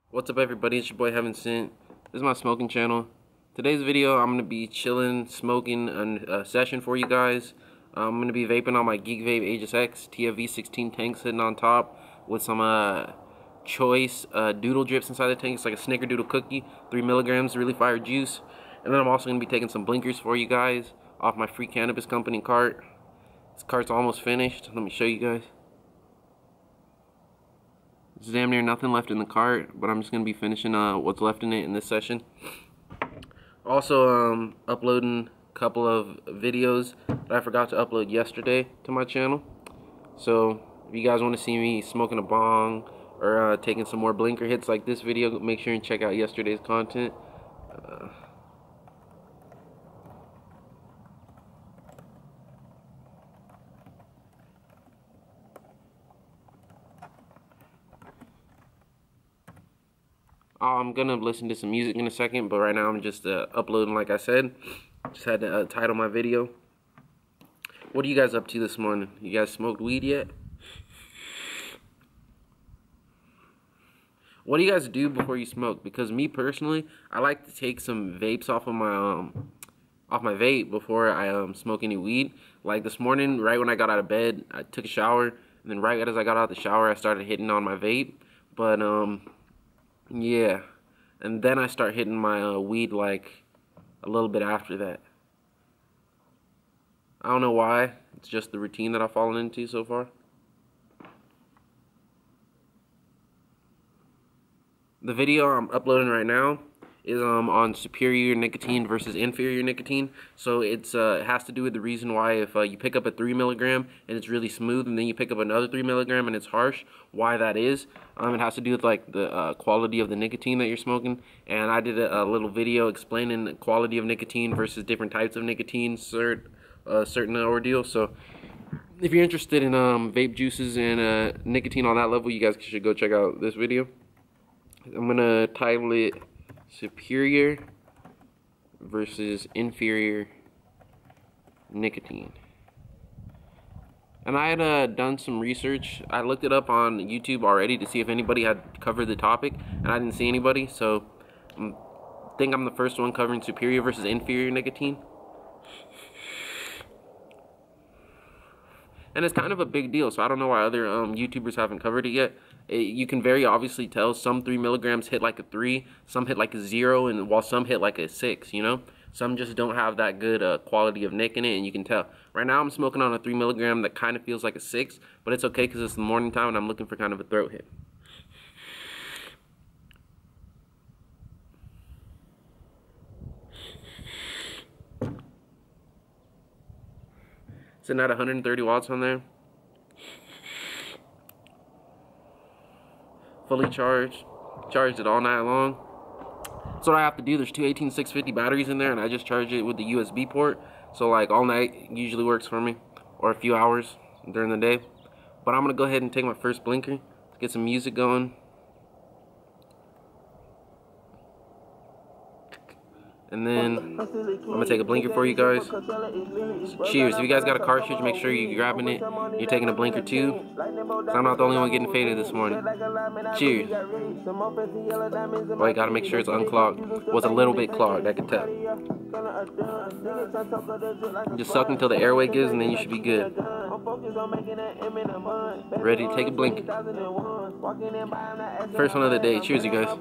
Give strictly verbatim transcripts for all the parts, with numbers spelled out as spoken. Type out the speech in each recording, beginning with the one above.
What's up, everybody? It's your boy Heaven Sent. This is my smoking channel. Today's video, I'm gonna be chilling, smoking a, a session for you guys. I'm gonna be vaping on my Geek Vape Aegis X T F V sixteen tank sitting on top with some uh, choice uh, doodle drips inside the tank. It's like a snickerdoodle cookie, three milligrams, really fire juice. And then I'm also gonna be taking some blinkers for you guys off my Free Cannabis Company cart. This cart's almost finished. Let me show you guys. There's damn near nothing left in the cart, but I'm just going to be finishing uh, what's left in it in this session. Also, um, uploading a couple of videos that I forgot to upload yesterday to my channel. So, if you guys want to see me smoking a bong or uh, taking some more blinker hits like this video, make sure and check out yesterday's content. Uh, I'm gonna listen to some music in a second, but right now I'm just uh, uploading like I said. Just had to uh, title my video. What are you guys up to this morning? You guys smoked weed yet? What do you guys do before you smoke? Because me personally, I like to take some vapes off of my um off my vape before I um smoke any weed. Like this morning, right when I got out of bed, I took a shower, and then right as I got out of the shower, I started hitting on my vape. But um yeah, and then I start hitting my uh, weed like a little bit after that. I don't know why. It's just the routine that I've fallen into so far. The video I'm uploading right now is um on superior nicotine versus inferior nicotine. So it's uh it has to do with the reason why if uh, you pick up a three milligram and it's really smooth, and then you pick up another three milligram and it's harsh, why that is. Um, it has to do with like the uh, quality of the nicotine that you're smoking. And I did a, a little video explaining the quality of nicotine versus different types of nicotine, cert, uh, certain ordeal. So if you're interested in um vape juices and uh, nicotine on that level, you guys should go check out this video. I'm gonna title it Superior versus Inferior Nicotine. And I had uh, done some research. I looked it up on YouTube already to see if anybody had covered the topic, and I didn't see anybody, so I think I'm the first one covering superior versus inferior nicotine. And it's kind of a big deal, so I don't know why other um, YouTubers haven't covered it yet. It, you can very obviously tell some three milligrams hit like a three, some hit like a zero, and while some hit like a six, you know? Some just don't have that good uh, quality of nic in it, and you can tell. Right now I'm smoking on a three milligram that kind of feels like a six, but it's okay because it's the morning time and I'm looking for kind of a throat hit. Sitting at one hundred thirty watts on there. Fully charged. Charged it all night long. So what I have to do, there's two eighteen six fifty batteries in there, and I just charge it with the U S B port. So like all night usually works for me, or a few hours during the day. But I'm gonna go ahead and take my first blinker to get some music going. And then I'm gonna take a blinker for you guys. So cheers. If you guys got a cartridge, make sure you're grabbing it. You're taking a blinker too, because I'm not the only one getting faded this morning. Cheers. Well, you gotta make sure it's unclogged. Well, it's a little bit clogged, I can tell. Just suck until the airway gives, and then you should be good. Ready to take a blinker. First one of the day. Cheers, you guys.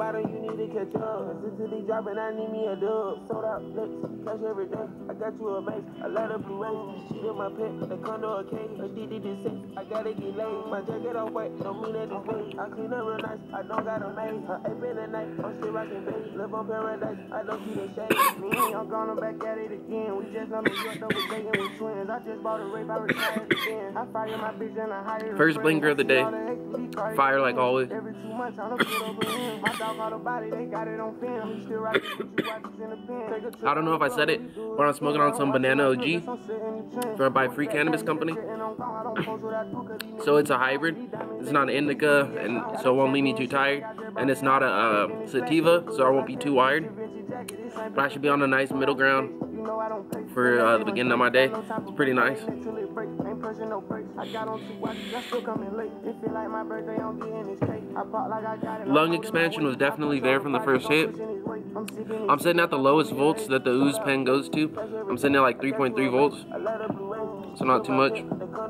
Sold out flex, cash every day. I got you a mace, a lot of blue rays. She in my pet, the condo a cake, addicted to sex. I gotta get laid, my jacket on white, don't mean that it's fake. I clean up real nice, I don't got a maid. Her ape in the night, I'm still rocking bass. Live on paradise, I don't see the shade. Me, I'm gone, I'm back at it again. We just on the York, double bacon with twins. I just bought a rape, I retired again. I fire my bitch and I hire. First blinker of the day. Fire like always. Every two months, I don't get over him. My dog on the body, they got it on film. He still rocking with you watches in the I don't know if I said it, but I'm smoking on some Banana O G for by Free Cannabis Company. So it's a hybrid. It's not an indica, and so it won't leave me too tired. And it's not a uh, sativa, so I won't be too wired. But I should be on a nice middle ground for uh, the beginning of my day. It's pretty nice. Lung expansion was definitely there from the first hit. I'm sitting at the lowest volts that the ooze pen goes to. I'm sitting at like three point three volts, so not too much.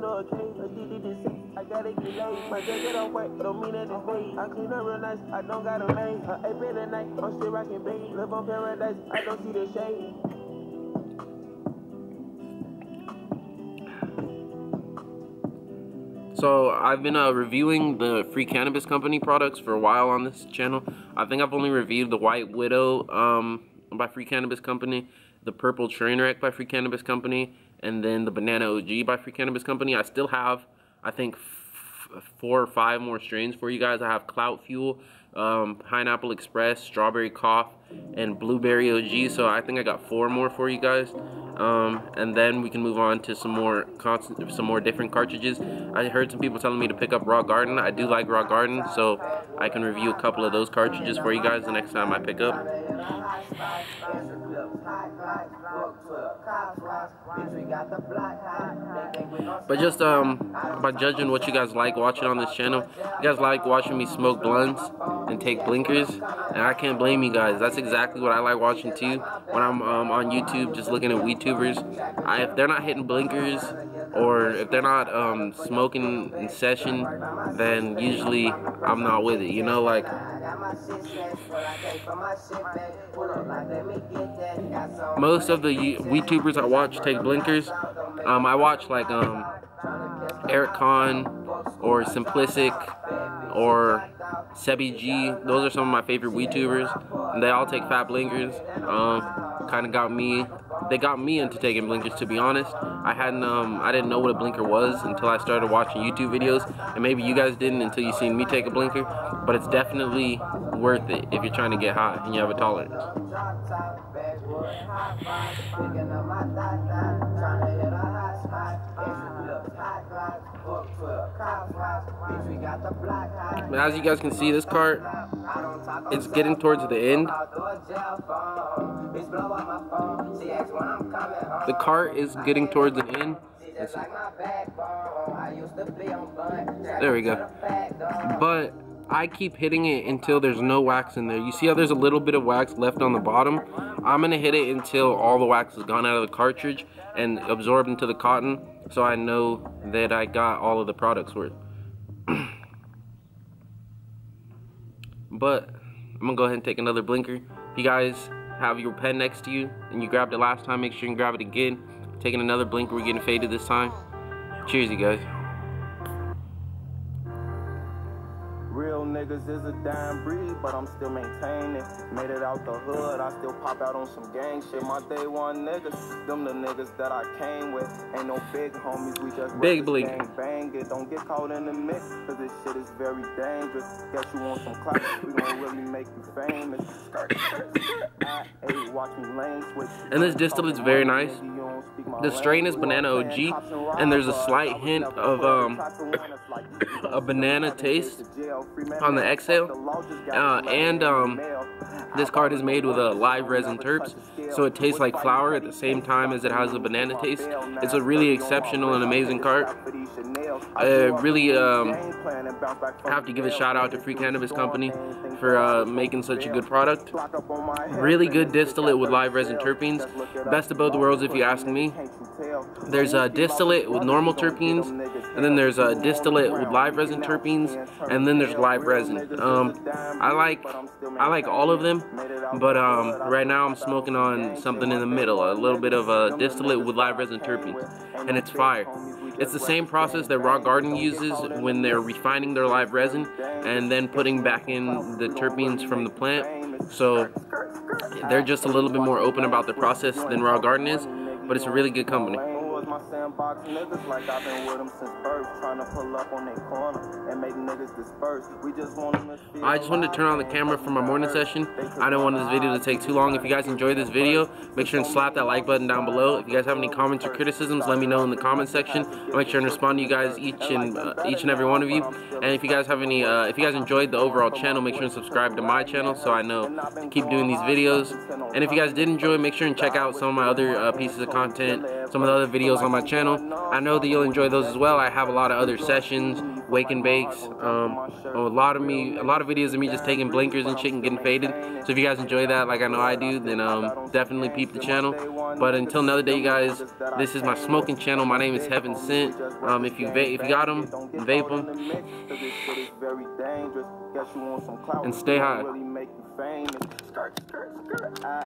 So I've been uh, reviewing the Free Cannabis Company products for a while on this channel. I think I've only reviewed the White Widow um, by Free Cannabis Company, the Purple Trainwreck by Free Cannabis Company, and then the Banana O G by Free Cannabis Company. I still have, I think, f four or five more strains for you guys. I have Clout Fuel, um, Pineapple Express, Strawberry Cough, and Blueberry O G. So I think I got four more for you guys. Um, and then we can move on to some more constant, some more different cartridges. I heard some people telling me to pick up Raw Garden. I do like Raw Garden, so I can review a couple of those cartridges for you guys the next time I pick up. But just um, by judging what you guys like watching on this channel, you guys like watching me smoke blunts and take blinkers, and I can't blame you guys. That's exactly what I like watching too when I'm um, on YouTube, just looking at WeedTubers. I, if they're not hitting blinkers, or if they're not um, smoking in session, then usually I'm not with it, you know, like. Most of the WeedTubers I watch take blinkers. Um, I watch like um, Eric Kahn or Simplicic or Sebi G. Those are some of my favorite WeedTubers, and they all take fat blinkers. Um, kind of got me. They got me into taking blinkers, to be honest. I hadn't, um, I didn't know what a blinker was until I started watching YouTube videos, and maybe you guys didn't until you seen me take a blinker. But it's definitely worth it if you're trying to get high and you have a tolerance. But as you guys can see, this cart, it's getting towards the end. The cart is getting towards the end. There we go. But I keep hitting it until there's no wax in there. You see how there's a little bit of wax left on the bottom? I'm gonna hit it until all the wax is gone out of the cartridge and absorbed into the cotton, so I know that I got all of the products worth. But I'm gonna go ahead and take another blinker. If you guys have your pen next to you and you grabbed it last time, make sure you can grab it again. Taking another blinker, we're getting faded this time. Cheers, you guys. Real niggas is a dying breed, but I'm still maintaining. Made it out the hood, I still pop out on some gang shit. My day one niggas, them the niggas that I came with. Ain't no big homies, we just big blink. Gang bang it. Don't get caught in the mix, cause this shit is very dangerous. Guess you want some clout, we gon' really make you famous. I ate, watch me lane switch. And this distillate is very nice. The strain is Banana O G, and there's a slight hint of um, a banana taste on the exhale. Uh, and um, this card is made with a live resin terps, so it tastes like flour at the same time as it has a banana taste. It's a really exceptional and amazing card. I really um, have to give a shout out to Free Cannabis Company for uh, making such a good product. Really good distillate with live resin terpenes. Best of both worlds if you ask me. There's a distillate with normal terpenes, and then there's a distillate with live resin terpenes, and then there's live resin. Um, I like I like all of them, but um, right now I'm smoking on something in the middle, a little bit of a distillate with live resin terpenes, and it's fire. It's the same process that Raw Garden uses when they're refining their live resin and then putting back in the terpenes from the plant. So they're just a little bit more open about the process than Raw Garden is, but it's a really good company. boys my sandbox niggas like I've been with them since birth, trying to pull up on their corner and make niggas disperse. We just want them to feel I just wanted to turn on the camera for my morning session. I don't want this video to take too long. If you guys enjoyed this video, make sure and slap that like button down below. If you guys have any comments or criticisms, let me know in the comment section. I'll make sure and respond to you guys, each and uh, each and every one of you. And if you guys have any, uh, if you guys enjoyed the overall channel, make sure and subscribe to my channel so I know to keep doing these videos. And if you guys did enjoy, make sure and check out some of my other uh, pieces of content, some of the other videos on my channel. I know that you'll enjoy those as well. I have a lot of other sessions, wake and bakes, um, a lot of me, a lot of videos of me just taking blinkers and shit and getting faded. So if you guys enjoy that, like I know I do, then um, definitely peep the channel. But until another day, you guys, this is my smoking channel. My name is Heaven Sent. Um, if you if you got them, vape them, and stay high.